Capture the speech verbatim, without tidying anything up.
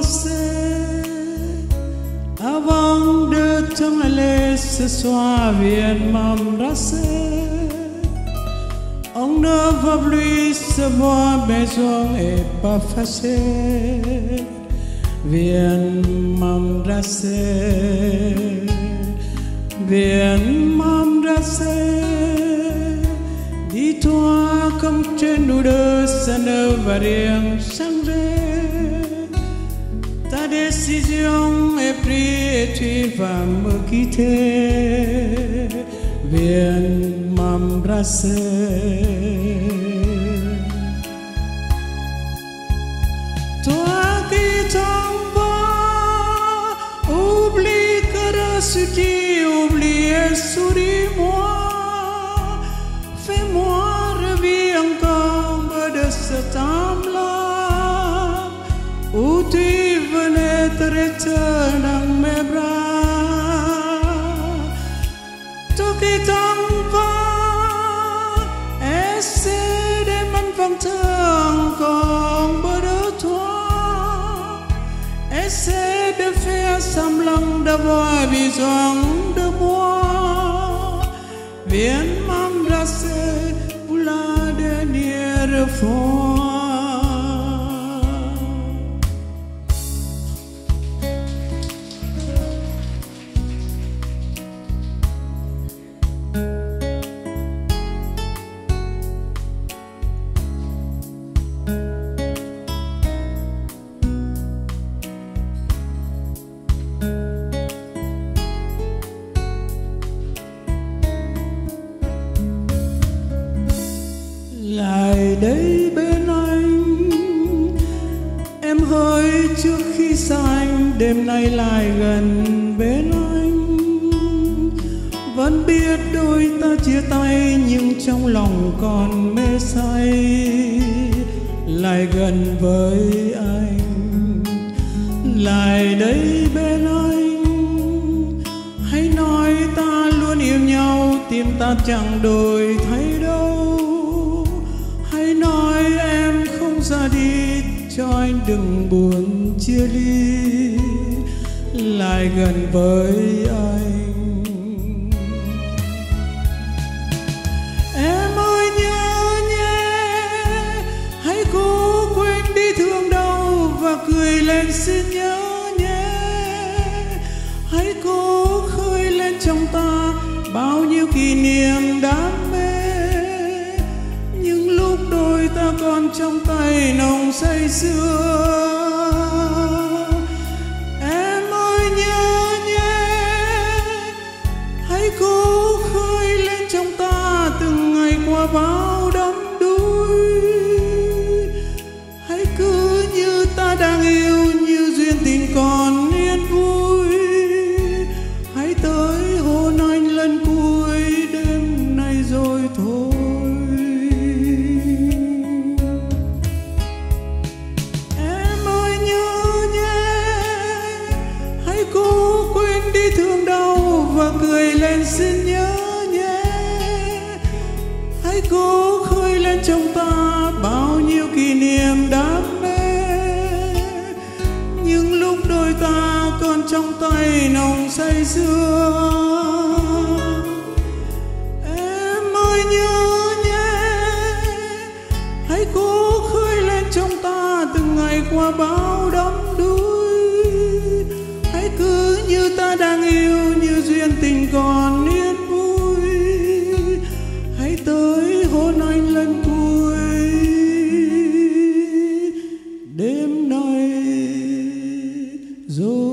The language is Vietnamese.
embrassé avant de t'en aller ce soir, viens m'embrasser. On ne va plus se voir, mais on n'est pas fâché. Viens m'embrasser, viens m'embrasser. Dis-toi comme trên nous deux, ça ne va rien changer. Ta décision est prise et tu vas me quitter. Viens m'embrasser. Toi qui t'en vas, oublie que reçu-tu, oublie et souris-moi. Fais-moi revivre encore de ce temps-là où tu venais te retenir dans mes bras. Toi qui t'en vas, essaie de m'inventer encore un peu de toi. Essaie de faire semblant d'avoir besoin de moi. Viens m'embrasser pour la dernière fois. Lại đây bên anh, em hỡi trước khi xa anh, đêm nay lại gần bên anh. Vẫn biết đôi ta chia tay nhưng trong lòng còn mê say. Lại gần với anh, lại đây bên anh. Hãy nói ta luôn yêu nhau, tim ta chẳng đổi thay đâu. Hãy nói em không ra đi, cho anh đừng buồn chia ly. Lại gần với anh. Em ơi nhớ nhé, hãy cố quên đi thương đau và cười lên xin nhớ nhé. Hãy cố khơi lên trong ta bao nhiêu kỷ niệm đam mê. Đôi ta còn trong tay nồng say sưa. Em ơi nhớ nhé, hãy cố khơi lên trong ta từng ngày qua bao đắm đuối. Hãy cứ như ta đang yêu, như duyên tình còn yên vui. Hãy tới hôn anh lần cuối đêm nay rồi thôi. Cố quên đi thương đau và cười lên xin nhớ nhé. Hãy cố khơi lên trong ta bao nhiêu kỷ niệm đam mê. Nhưng lúc đôi ta còn trong tay nồng say sưa. Em ơi nhớ nhé, hãy cố khơi lên trong ta từng ngày qua bao đắm đuối. Hãy cứ như ta đang yêu, như duyên tình còn yên vui. Hãy tới hôn anh lần cuối đêm nay rồi.